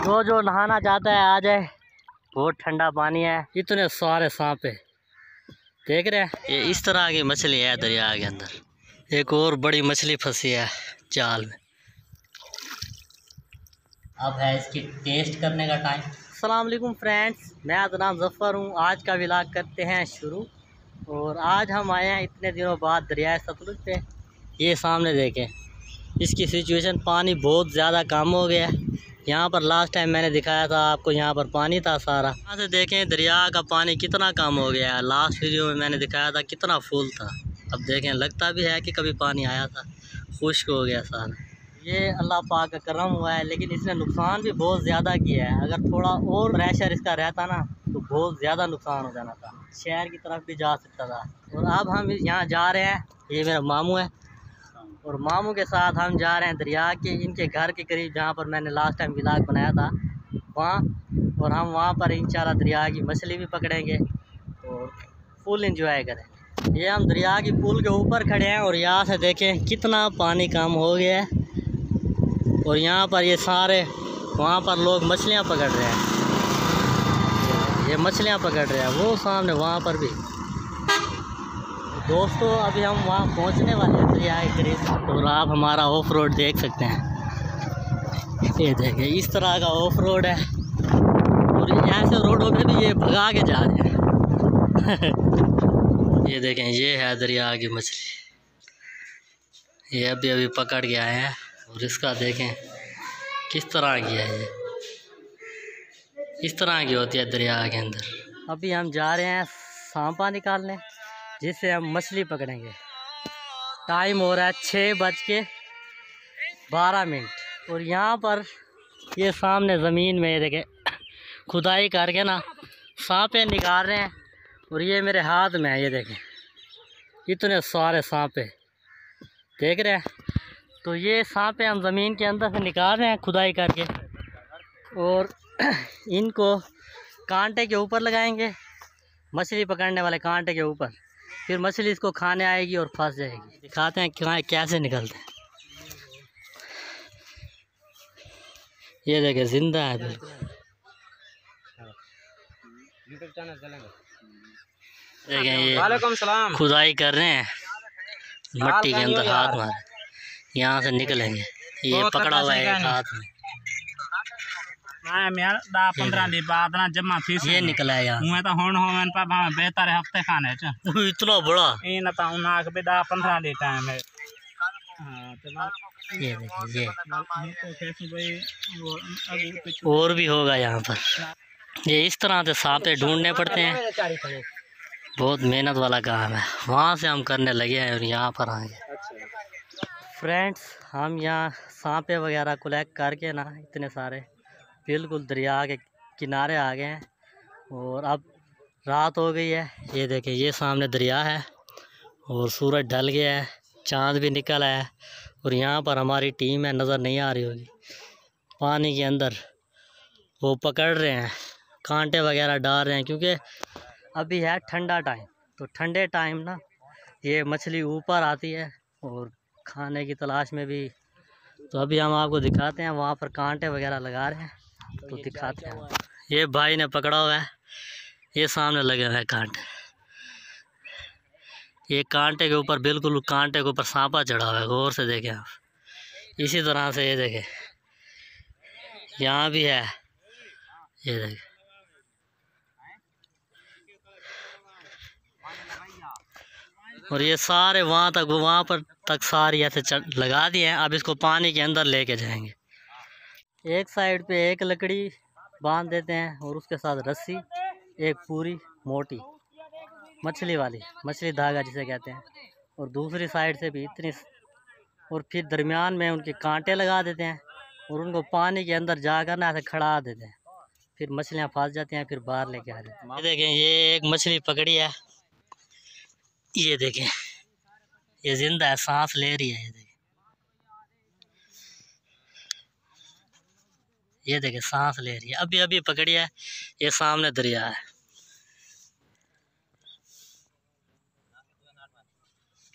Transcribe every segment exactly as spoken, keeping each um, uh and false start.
जो जो नहाना चाहता है आ जाए, बहुत ठंडा पानी है। इतने सारे सांप है, देख रहे हैं। ये इस तरह की मछली है दरिया के अंदर। एक और बड़ी मछली फंसी है जाल में। अब है इसकी टेस्ट करने का टाइम। अस्सलाम वालेकुम फ्रेंड्स, मैं अदनाम ज़फ़र हूँ। आज का व्लॉग करते हैं शुरू। और आज हम आए हैं इतने दिनों बाद दरिया सतलुज पे। ये सामने देखें, इसकी सिचुएशन, पानी बहुत ज़्यादा कम हो गया है। यहाँ पर लास्ट टाइम मैंने दिखाया था आपको, यहाँ पर पानी था सारा। यहाँ से देखें दरिया का पानी कितना कम हो गया है। लास्ट वीडियो में मैंने दिखाया था कितना फुल था। अब देखें, लगता भी है कि कभी पानी आया था, खुश्क हो गया सारा। ये अल्लाह पाक का करम हुआ है, लेकिन इसने नुकसान भी बहुत ज़्यादा किया है। अगर थोड़ा और प्रेशर इसका रहता ना तो बहुत ज़्यादा नुकसान हो जाना था, शहर की तरफ भी जा सकता था। और अब हम यहाँ जा रहे हैं, ये मेरा मामू है और मामू के साथ हम जा रहे हैं दरिया के इनके घर के करीब, जहाँ पर मैंने लास्ट टाइम व्लॉग बनाया था वहाँ। और हम वहाँ पर इंशाल्लाह दरिया की मछली भी पकड़ेंगे और फुल इंजॉय करेंगे। ये हम दरिया की पुल के ऊपर खड़े हैं और यहाँ से देखें कितना पानी कम हो गया है। और यहाँ पर ये सारे वहाँ पर लोग मछलियाँ पकड़ रहे हैं, ये मछलियाँ पकड़ रहे हैं वो सामने वहाँ पर भी। दोस्तों अभी हम वहाँ पहुँचने वाले हैं दरिया के करीब। और आप हमारा ऑफ रोड देख सकते हैं, ये देखें इस तरह का ऑफ रोड है। और ऐसे रोडों पे भी ये भगा के जा रहे हैं। ये देखें, ये है दरिया की मछली, ये अभी अभी पकड़ के आए हैं। और इसका देखें किस तरह की है, ये इस तरह की होती है दरिया के अंदर। अभी हम जा रहे हैं सांपा निकालने, जिससे हम मछली पकड़ेंगे। टाइम हो रहा है छः बज के बारह मिनट। और यहाँ पर ये सामने ज़मीन में देखें खुदाई करके ना सांपे निकाल रहे हैं। और ये मेरे हाथ में है, ये देखें इतने सारे सांपे देख रहे हैं। तो ये सांपे हम ज़मीन के अंदर से निकाल रहे हैं खुदाई करके। और इनको कांटे के ऊपर लगाएंगे, मछली पकड़ने वाले कांटे के ऊपर। फिर मछली इसको खाने आएगी और फंस जाएगी। दिखाते हैं क्या कैसे निकलते हैं। ये देखें जिंदा है बिल्कुल। देखें ये खुदाई कर रहे हैं मट्टी के अंदर, हाथ मार यहाँ से निकलेंगे। ये पकड़ा हुआ है हाथ में, पंद्रह दिन बाद ना जमा फीस ये निकला है यहाँ। मैं तो होन हो मन पर भाव बेहतर है हफ्ते खाने च इतना बड़ा ये ना तो उना के बेदा पंद्रह दिन टाइम है। ये देखिए, ये और भी होगा यहाँ पर। ये इस तरह से सांपे ढूंढने पड़ते हैं, बहुत मेहनत वाला काम है। वहाँ से हम करने लगे हैं और यहाँ पर आएंगे। फ्रेंड्स हम यहाँ सांपे वगैरह कलेक्ट करके ना इतने सारे बिल्कुल दरिया के किनारे आ गए हैं। और अब रात हो गई है। ये देखें ये सामने दरिया है और सूरज ढल गया है, चांद भी निकल आया है। और यहाँ पर हमारी टीम है, नज़र नहीं आ रही होगी, पानी के अंदर वो पकड़ रहे हैं, कांटे वगैरह डाल रहे हैं। क्योंकि अभी है ठंडा टाइम, तो ठंडे टाइम ना ये मछली ऊपर आती है और खाने की तलाश में भी। तो अभी हम आपको दिखाते हैं, वहाँ पर कांटे वगैरह लगा रहे हैं तो दिखाते हैं। ये भाई ने पकड़ा हुआ है, ये सामने लगे हुए हैं कांटे। ये कांटे के ऊपर, बिल्कुल कांटे के ऊपर सांपा चढ़ा हुआ है, गौर से देखें आप। इसी तरह से ये देखें यहाँ भी है, ये देखें। और ये सारे वहाँ तक, वहाँ पर तक सारी ऐसे लगा दिए हैं। अब इसको पानी के अंदर लेके जाएंगे। एक साइड पे एक लकड़ी बांध देते हैं और उसके साथ रस्सी, एक पूरी मोटी मछली वाली, मछली धागा जिसे कहते हैं। और दूसरी साइड से भी इतनी, और फिर दरमियान में उनके कांटे लगा देते हैं और उनको पानी के अंदर जाकर ना ऐसे खड़ा देते हैं। फिर मछलियाँ फंस जाती हैं, फिर बाहर लेके आ जाते हैं। ये देखें ये एक मछली पकड़ी है, ये देखें ये जिंदा है, सांस ले रही है। ये देखें, ये देखें सांस ले रही है, अभी अभी पकड़ी है। ये सामने दरिया है।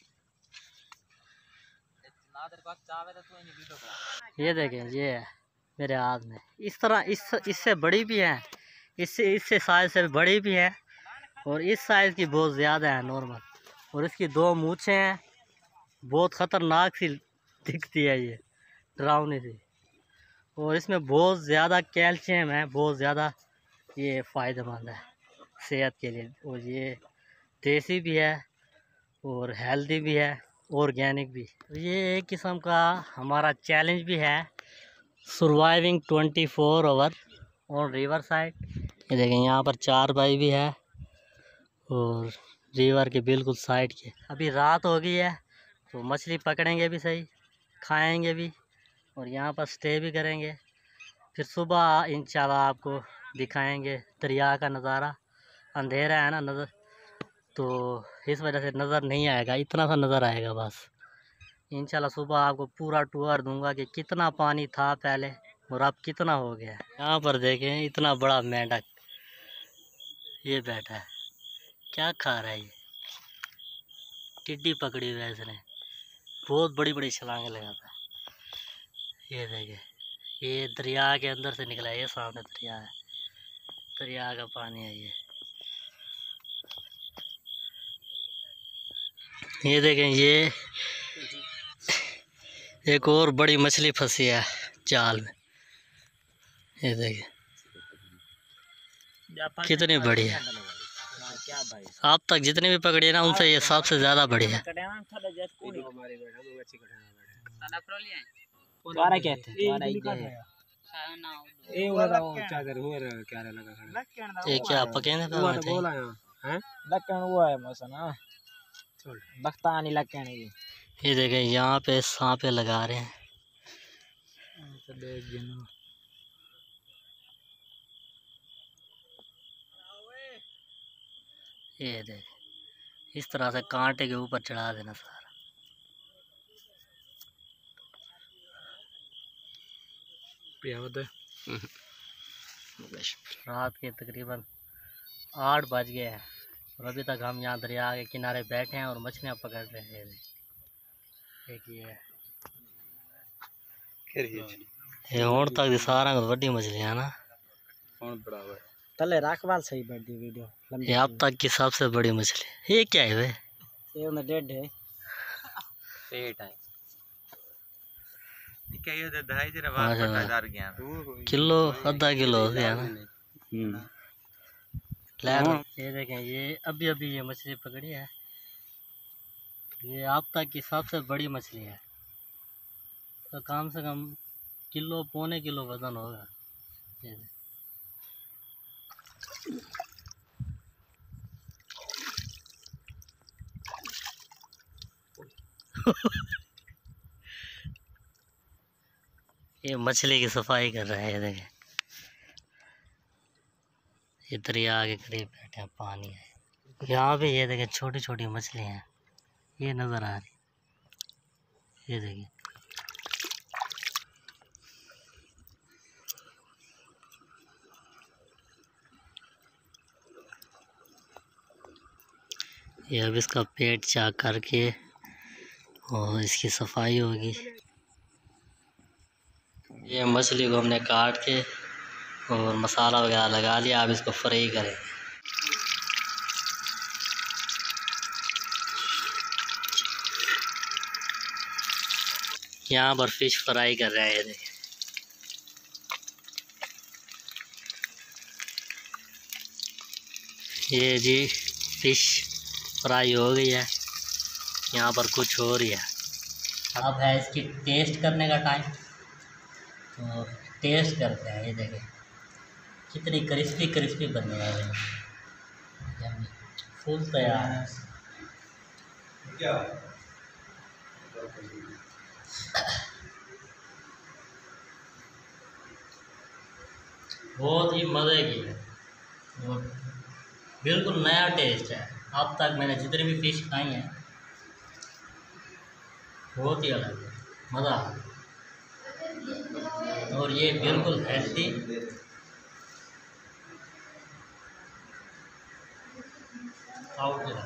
ये देखें ये है मेरे हाथ में। इस तरह इस इससे बड़ी भी है, इससे इससे साइज़ से बड़ी भी है, और इस साइज़ की बहुत ज़्यादा है नॉर्मल। और इसकी दो मूंछें हैं, बहुत ख़तरनाक सी दिखती है ये, डरावनी सी। और इसमें बहुत ज़्यादा कैल्शियम है, बहुत ज़्यादा ये फ़ायदेमंद है सेहत के लिए। और ये देसी भी है और हेल्दी भी है, ऑर्गेनिक भी। ये एक किस्म का हमारा चैलेंज भी है, surviving twenty four hour on river side. ये देखें यहाँ पर चार भाई भी है और रिवर के बिल्कुल साइड के। अभी रात हो गई है तो मछली पकड़ेंगे भी सही, खाएंगे भी, और यहाँ पर स्टे भी करेंगे। फिर सुबह इंशाल्लाह आपको दिखाएंगे दरिया का नज़ारा। अंधेरा है ना नज़र, तो इस वजह से नज़र नहीं आएगा, इतना सा नज़र आएगा बस। इंशाल्लाह सुबह आपको पूरा टूर दूंगा कि कितना पानी था पहले और अब कितना हो गया। यहाँ पर देखें इतना बड़ा मेंढक ये बैठा है, क्या खा रहा है ये? टिड्डी पकड़ी हुई है इसने, बहुत बड़ी बड़ी छलांगे लगाता है। ये देखें, ये दरिया के अंदर से निकला है, ये सामने दरिया है, दरिया का पानी है ये। ये देखें, ये एक और बड़ी मछली फंसी है जाल में। ये देखें कितनी बड़ी है। आप तक जितनी भी पकड़ी है ना, उनसे ये सबसे ज्यादा बड़ी है। ये क्या पकेने पे? ये देखें यहाँ पे सांपे लगा रहे हैं। ये देख, इस तरह से कांटे के ऊपर चढ़ा देना सारा। रात के तकरीबन आठ बज गए हैं और अभी तक हम यहाँ दरिया के किनारे बैठे हैं और मछलियाँ पकड़ रहे हैं। एक ये ये और तक सारा बड़ी मछली है ना, तले राखवाल सही बैठी वीडियो। ये अब तक की सबसे बड़ी मछली। ये क्या है भाई? ये में डेड है, पेट है। क्या ये ढाई किलो आधा किलो होती है ना। ये देखें, ये अभी अभी ये मछली पकड़ी है, ये अब तक की सबसे बड़ी मछली है। तो कम से कम किलो पौने किलो वजन होगा। ये ये मछली की सफाई कर रहे हैं। ये देखें, ये दरिया के करीब बैठे हैं, पानी है यहाँ पे। ये देखें छोटी छोटी मछली हैं, ये नज़र आ रही। ये देखिए, ये अब इसका पेट चाक करके और इसकी सफाई होगी। ये मछली को हमने काट के और मसाला वगैरह लगा लिया, अब इसको फ्राई करेंगे। यहाँ पर फिश फ्राई कर रहे हैं। देखिए, ये जी फिश फ्राई हो गई है, यहाँ पर कुछ हो रही है। अब है इसकी टेस्ट करने का टाइम, तो टेस्ट करते हैं। ये देखें कितनी क्रिस्पी क्रिस्पी बनने वाली है, फुल तैयार है। बहुत ही मज़े की है और बिल्कुल नया टेस्ट है। अब तक मैंने जितनी भी फिश खाई हैं बहुत ही अलग है, मज़ा आ गया। और ये बिल्कुल हेल्दी आउट है।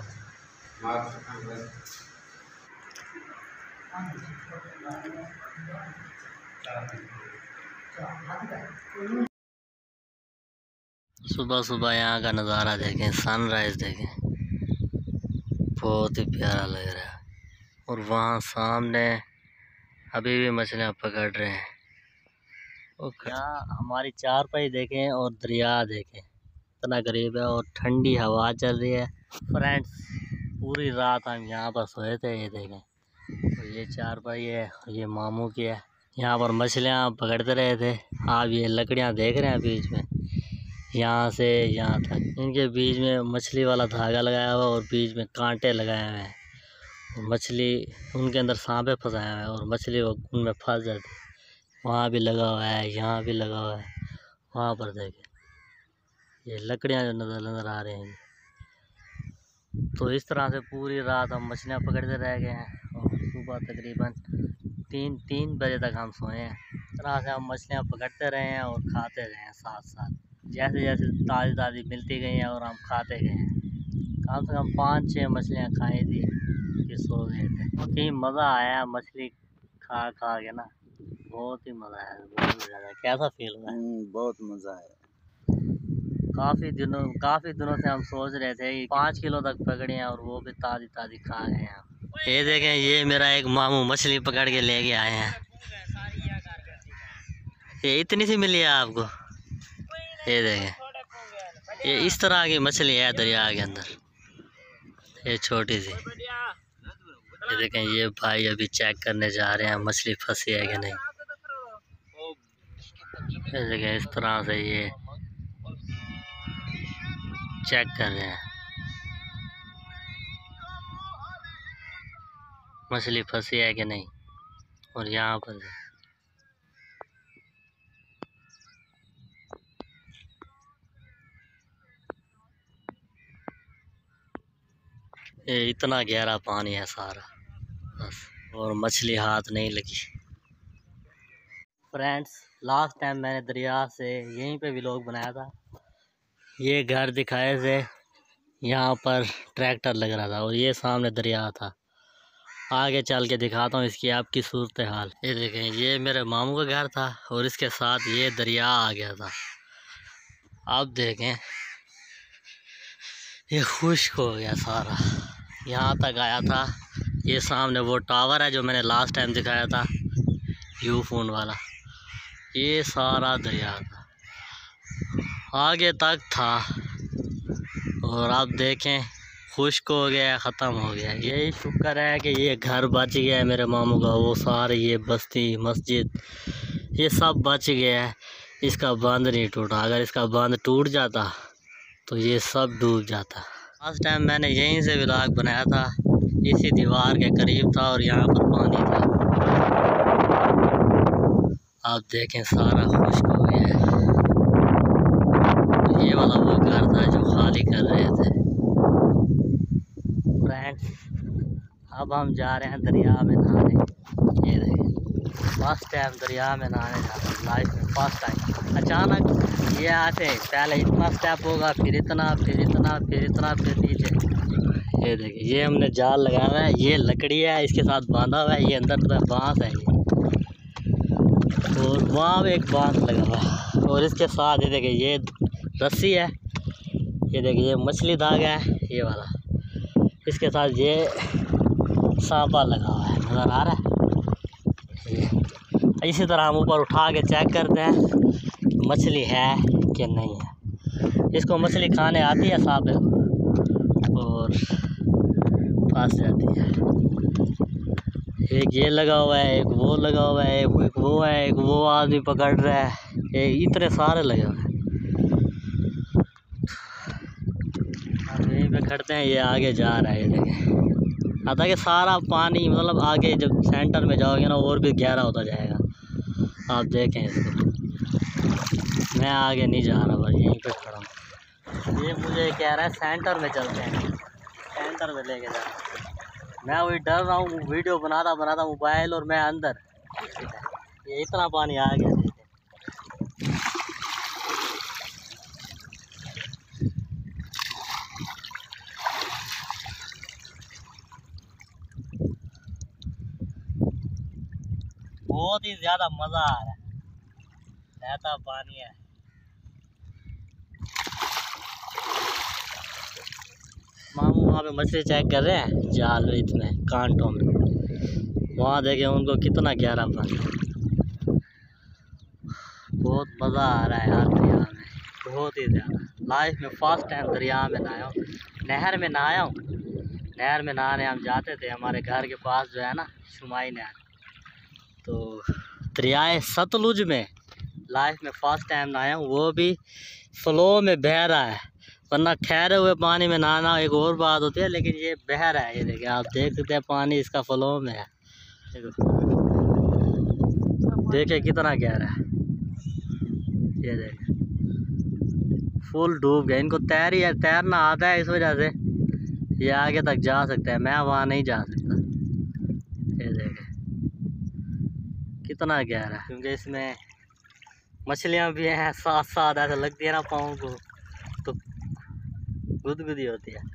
सुबह सुबह यहाँ का नज़ारा देखें, सनराइज देखें, बहुत ही प्यारा लग रहा है। और वहाँ सामने अभी भी मछलियाँ पकड़ रहे हैं। यहाँ हमारी चारपाई देखें और दरिया देखें, इतना करीब है और ठंडी हवा चल रही है। फ्रेंड्स, पूरी रात हम यहाँ पर सोए थे। ये देखें, तो ये चारपाई है, ये मामू की है। यहाँ पर मछलियाँ पकड़ते रहे थे। आप ये लकड़ियाँ देख रहे हैं बीच में, यहाँ से यहाँ तक, इनके बीच में मछली वाला धागा लगाया हुआ और बीच में कांटे लगाए हुए हैं। मछली उनके अंदर सांपे फंसाया हुआ है और मछली वो उनमें फंस जाती है। वहाँ भी लगा हुआ है, यहाँ भी लगा हुआ है। वहाँ पर देखें, ये लकड़ियाँ जो नज़र नज़र आ रही हैं। तो इस तरह से पूरी रात हम मछलियाँ पकड़ते रह गए हैं और सुबह तकरीबन तीन तीन बजे तक हम सोए हैं। इस तरह से हम मछलियाँ पकड़ते रहे हैं और खाते रहे हैं साथ साथ, जैसे जैसे ताज़ी ताज़ी मिलती गई हैं और हम खाते गए हैं। कम से कम पाँच छः मछलियाँ खाई थी, फिर सो गए थे। बहुत ही मज़ा आया मछली खा खा के ना, बहुत ही मज़ा आया, बहुत ज़्यादा। कैसा फील हुआ? बहुत मज़ा आया। काफ़ी दिनों काफ़ी दिनों से हम सोच रहे थे कि पाँच किलो तक पकड़े हैं और वो भी ताज़ी ताज़ी खा गए हैं। ये देखें, ये मेरा एक मामू मछली पकड़ के लेके आए हैं। ये इतनी सी मिली है आपको? ये देखें, ये इस तरह की मछली है दरिया के अंदर, ये छोटी सी। ये देखें, ये भाई अभी चेक करने जा रहे हैं मछली फंसी है कि नहीं। ये देखें, इस तरह से ये चेक कर रहे हैं मछली फंसी है कि नहीं। और यहाँ पर ये इतना गहरा पानी है सारा, बस, और मछली हाथ नहीं लगी। फ्रेंड्स, लास्ट टाइम मैंने दरिया से यहीं पे व्लॉग बनाया था। ये घर दिखाए थे, यहाँ पर ट्रैक्टर लग रहा था और ये सामने दरिया था। आगे चल के दिखाता हूँ इसकी आपकी सूरत हाल। ये देखें, ये मेरे मामू का घर था और इसके साथ ये दरिया आ गया था। अब देखें, ये खुश्क हो गया सारा, यहाँ तक आया था। ये सामने वो टावर है जो मैंने लास्ट टाइम दिखाया था, यू फोन वाला, ये सारा दरिया था, आगे तक था। और अब देखें, खुश्क हो गया, ख़त्म हो गया। यही शुक्र है कि ये घर बच गया है मेरे मामू का। वो सारे ये बस्ती मस्जिद ये सब बच गया है, इसका बांध नहीं टूटा। अगर इसका बांध टूट जाता तो ये सब डूब जाता। लास्ट टाइम मैंने यहीं से व्लॉग बनाया था, इसी दीवार के करीब था और यहाँ पर पानी था। आप देखें, सारा खुश्क हो गया है। ये वाला वो घर था जो खाली कर रहे थे। फ्रेंड्स, अब हम जा रहे हैं दरिया में नहाने। ये देखें, फर्स्ट टाइम दरिया में नहाने जा रहे हैं, लाइफ में फर्स्ट टाइम। अचानक ये आते, पहले इतना स्टेप होगा, फिर इतना, फिर इतना, फिर इतना, फिर नीचे। ये देखिए, ये हमने जाल लगाया हुआ है, ये लकड़ी है, इसके साथ बांधा हुआ है, ये अंदर तरफ बांस है ये, और वहाँ एक बांस लगा हुआ है। और इसके साथ ये देखिए, ये रस्सी है, ये देखिए, ये मछली धागा है ये वाला, इसके साथ ये सांपा लगा हुआ है, नज़र आ रहा है। इसी तरह हम ऊपर उठा के चेक करते हैं मछली है कि नहीं है। इसको मछली खाने आती है सांप और फंस जाती है। एक ये लगा हुआ है, एक वो लगा हुआ है, एक वो है, एक वो आदमी पकड़ रहा है, एक इतने सारे लगे हुए हैं। हम यहीं पे खड़ते हैं, ये आगे जा रहा है। ये देखें, आता कि सारा पानी मतलब आगे जब सेंटर में जाओगे ना और भी गहरा होता जाएगा। आप देखें इसको, मैं आगे नहीं जा रहा, बस यहीं पे खड़ा हूँ। ये मुझे कह रहा है सेंटर में चलते हैं, सेंटर में लेके जा रहा हूँ। मैं वही डर रहा हूँ, वीडियो बनाता बनाता मोबाइल और मैं अंदर, ये इतना पानी आ गया। बहुत ही ज़्यादा मज़ा आ रहा है। बहता पानी है। मामू वहाँ पे मछली चेक कर रहे हैं जाल रेत में, कांटों में। वहाँ देखें उनको कितना गहरा पानी। बहुत मज़ा आ रहा है यार दरिया में, बहुत ही ज़्यादा। लाइफ में फर्स्ट टाइम दरिया में नहाया हूँ, नहर में नहाया हूँ। नहर में नहाने हम जाते थे, हमारे घर के पास जो है ना शुमाई नहर, तो दरियाए सतलुज में लाइफ में फर्स्ट टाइम नहाया हूँ, वो भी फ्लो में बह रहा है। वरना ठहरे हुए पानी में नहाना एक और बात होती है, लेकिन ये बह रहा है। ये देखिए, आप देख सकते हैं पानी इसका फ्लो में है। देखो देखिए कितना गहरा है। ये देखिए फुल डूब गया। इनको तैर है तैरना आता है, इस वजह से ये आगे तक जा सकते हैं, मैं वहाँ नहीं जा सकता। ये देखें कितना गहरा है, क्योंकि इसमें मछलियाँ भी हैं साथ साथ। ऐसा लगती है ना पाँव को तो गुदगुदी होती है।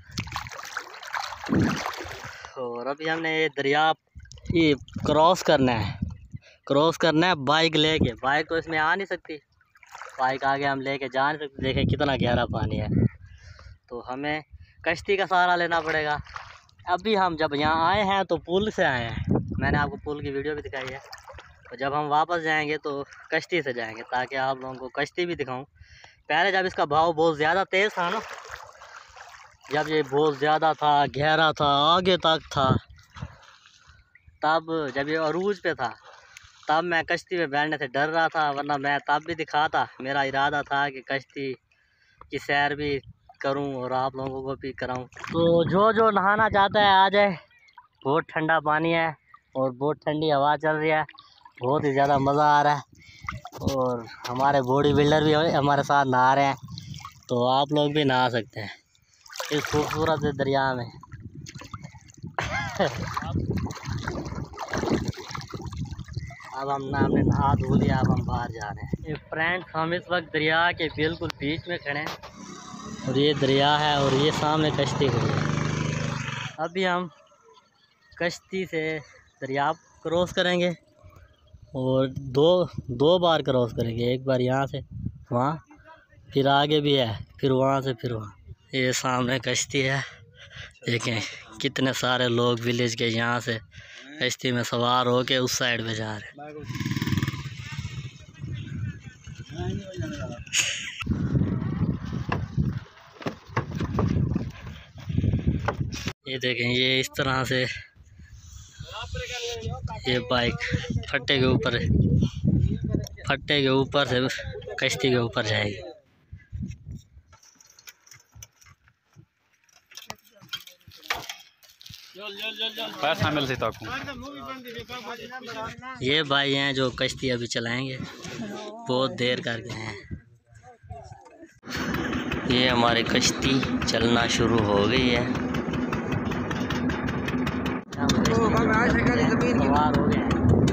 और अभी हमने ये दरिया ये क्रॉस करना है, क्रॉस करना है बाइक लेके। बाइक तो इसमें आ नहीं सकती, बाइक आगे हम लेके जा नहीं सकते। देखें कितना गहरा पानी है, तो हमें कश्ती का सहारा लेना पड़ेगा। अभी हम जब यहाँ आए हैं तो पुल से आए हैं, मैंने आपको पुल की वीडियो भी दिखाई है। तो जब हम वापस जाएंगे तो कश्ती से जाएंगे, ताकि आप लोगों को कश्ती भी दिखाऊं। पहले जब इसका भाव बहुत ज़्यादा तेज़ था ना, जब ये बहुत ज़्यादा था, गहरा था, आगे तक था, तब जब ये अरूज पे था, तब मैं कश्ती में बैठने से डर रहा था। वरना मैं तब भी दिखाता, मेरा इरादा था कि कश्ती की सैर भी करूं और आप लोगों को भी कराऊं। तो जो जो नहाना चाहता है आ जाए। बहुत ठंडा पानी है और बहुत ठंडी हवा चल रही है, बहुत ही ज़्यादा मज़ा आ रहा है। और हमारे बॉडी बिल्डर भी हमारे साथ नहा रहे हैं, तो आप लोग भी नहा सकते हैं इस खूबसूरत दरिया में। अब हम ना हमने नहा धो लिया, अब हम बाहर जा रहे हैं। ये फ्रेंड्स, हम इस वक्त दरिया के बिल्कुल बीच में खड़े हैं और ये दरिया है और ये सामने कश्ती खड़ी है। अभी हम कश्ती से दरिया क्रॉस करेंगे और दो दो बार क्रॉस करेंगे। एक बार यहाँ से वहाँ, फिर आगे भी है, फिर वहाँ से फिर वहाँ। ये सामने कश्ती है, देखें कितने सारे लोग विलेज के यहाँ से कश्ती में सवार होके उस साइड पे जा रहे हैं। ये देखें, ये इस तरह से ये बाइक फट्टे के ऊपर फट्टे के ऊपर से कश्ती के ऊपर जाएगी। पैसा मिल सकता। ये भाई हैं जो कश्ती अभी चलाएंगे, बहुत देर करके हैं। ये हमारी कश्ती चलना शुरू हो गई है। सवार हो गए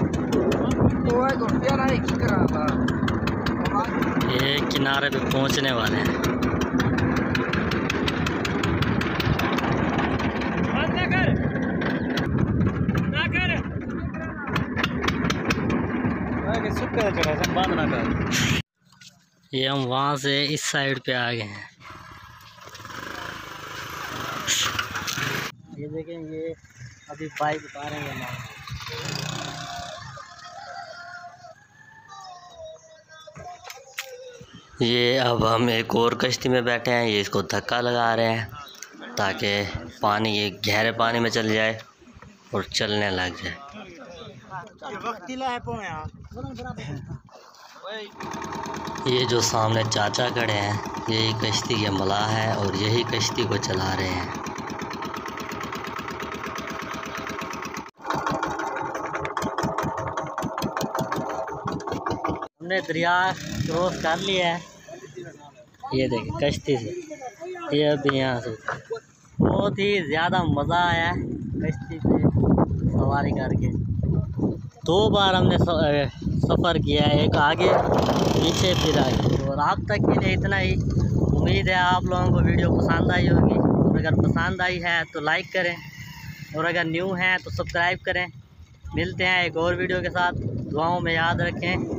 हैं, ये किनारे पे पहुंचने वाले हैं। बंद ना कर। ये हम वहाँ से इस साइड पे आ गए हैं। ये देखें, ये अभी बाइक उतारेंगे ना। ये अब हम एक और कश्ती में बैठे हैं। ये इसको धक्का लगा रहे हैं ताकि पानी ये गहरे पानी में चल जाए और चलने लग जाए। ये जो सामने चाचा खड़े हैं, यही कश्ती के मलाह हैं और यही कश्ती को चला रहे हैं। हमने दरिया क्रॉस कर लिया है। ये देखिए कश्ती से, ये अभी यहाँ से बहुत ही ज़्यादा मज़ा आया है कश्ती पे सवारी करके। दो बार हमने सफ़र किया है, एक आगे पीछे फिर आगे। और अब तक के लिए इतना ही। उम्मीद है आप लोगों को वीडियो पसंद आई होगी, और अगर पसंद आई है तो लाइक करें, और अगर न्यू हैं तो सब्सक्राइब करें। मिलते हैं एक और वीडियो के साथ, दुआओं में याद रखें।